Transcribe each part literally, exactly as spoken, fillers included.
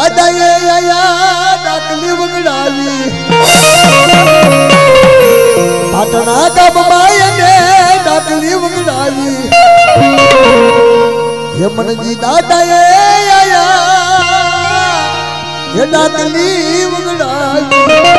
दादा ये आया डाकली बगड़ावी पाटना का बमाया ने डाकली बगड़ावी ये मन जी दादा ये आया ये डाकली बगड़ावी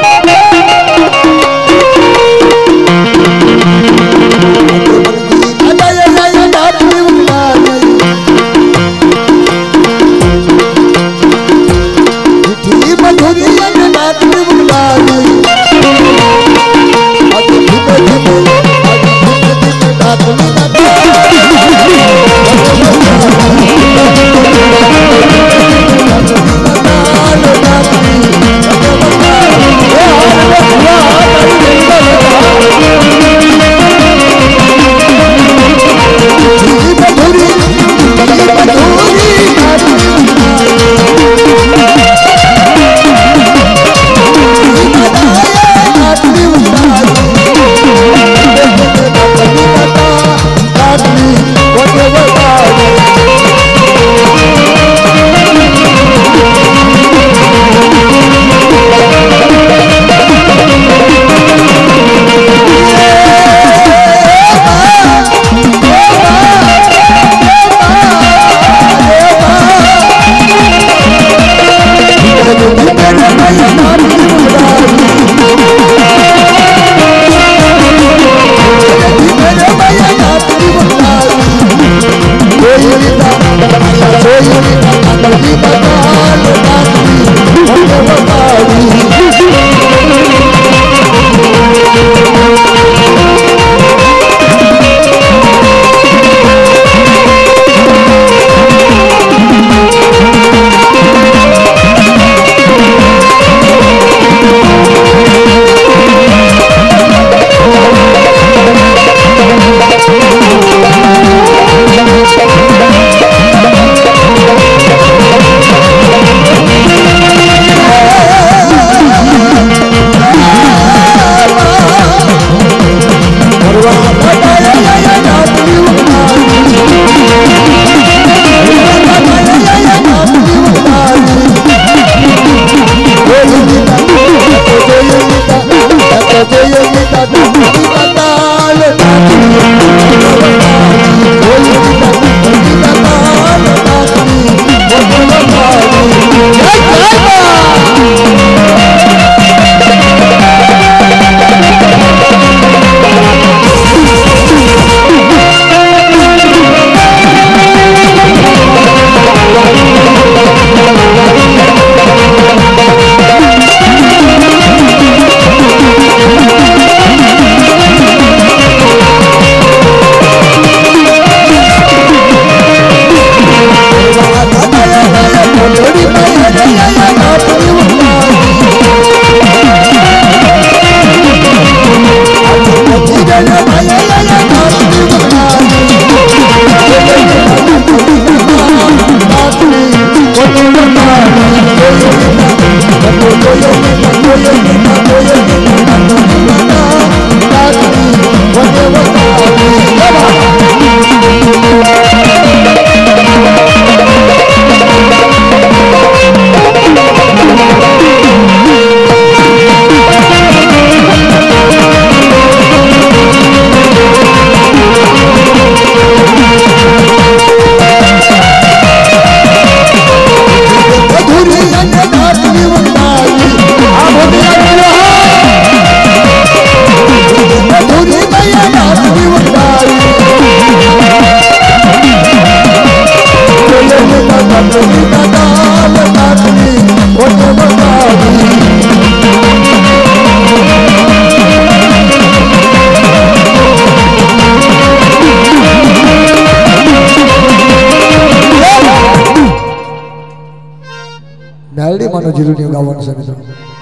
नारडी मानो जीरुनी गावन से मित्रों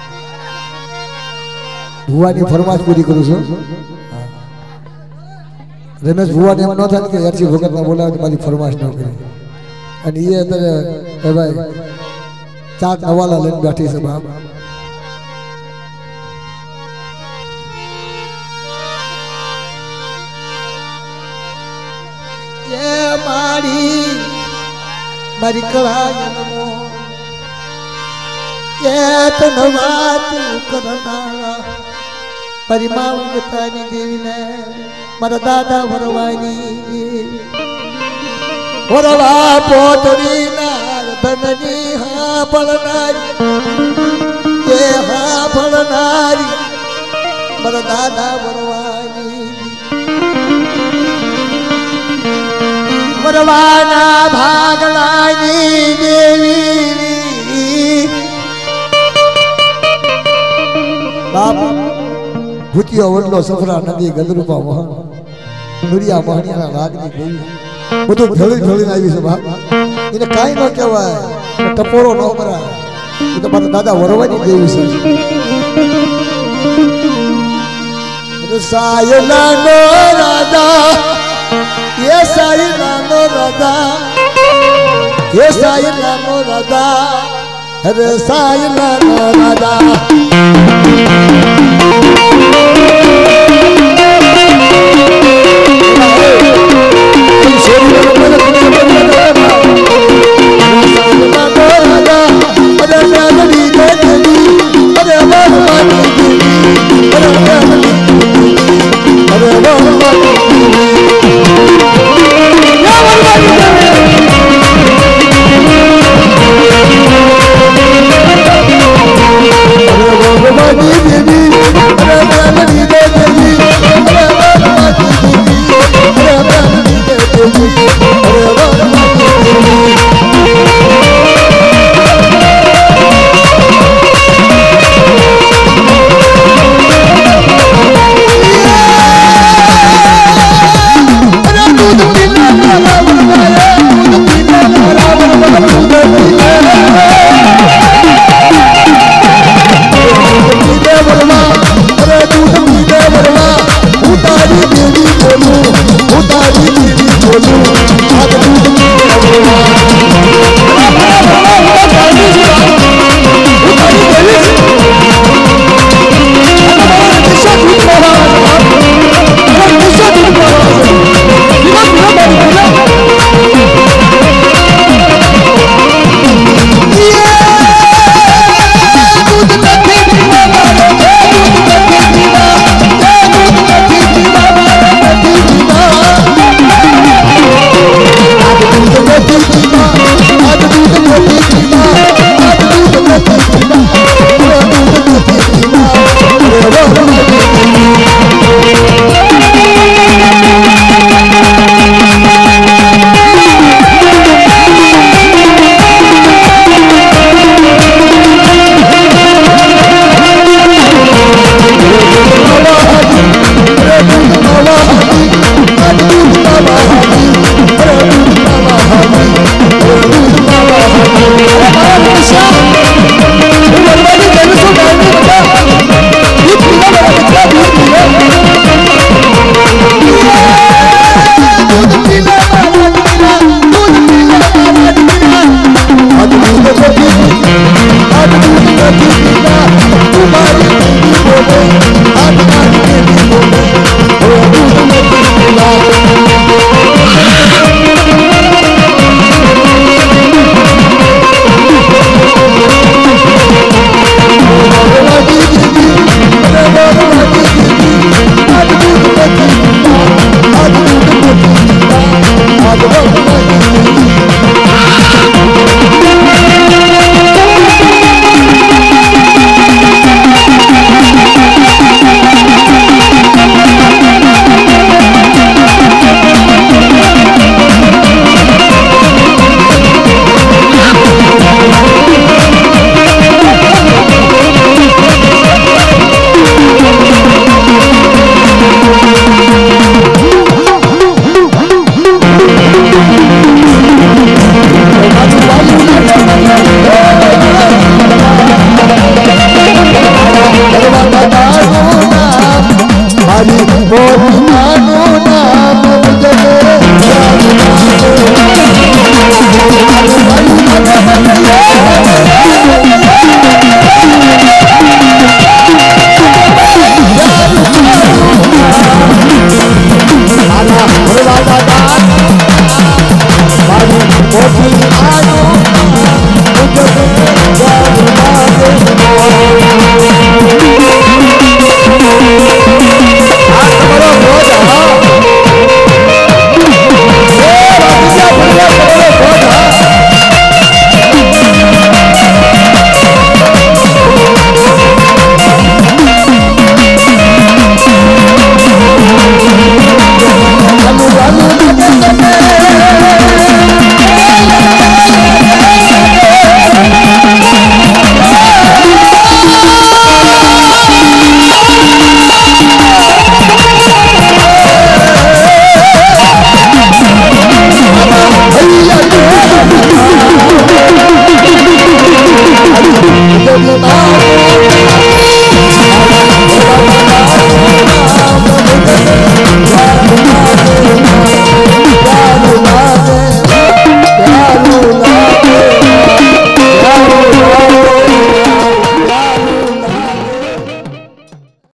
भुआ ની ફરમાશ પૂરી કરું છું રમેશ ભુવા ને એમ ન થાય કે યારજી ભગત ના બોલાવે મારી ફરમાશ ન કરી અને એ અત્યારે એ ભાઈ ચાર નવાલા લઈને બેઠી છે બાપ ये मारी मारी कला परिमावतानी देवीने मारा दादा वरवानी वरवा पोतरी नार धननी हा पलनारी ये हा पलनारी मारा दादा वरवानी वरवाना भागलानी देवी बाप भूतियो वडलो सफरा नदी गलरूपा मोहन दुरिया मोहनिया रागनी गई બધું ઢળી ઢળીને આવી છે બાપ એને કાઈ ન કહેવાય ટપોરો ન કરાય એ તો મારા દાદા વરવાની દેવી છે સાયલાનો રાજા એ સાયલાનો રાજા એ સાયલાનો રાજા અરે સાયલાનો રાજા Hari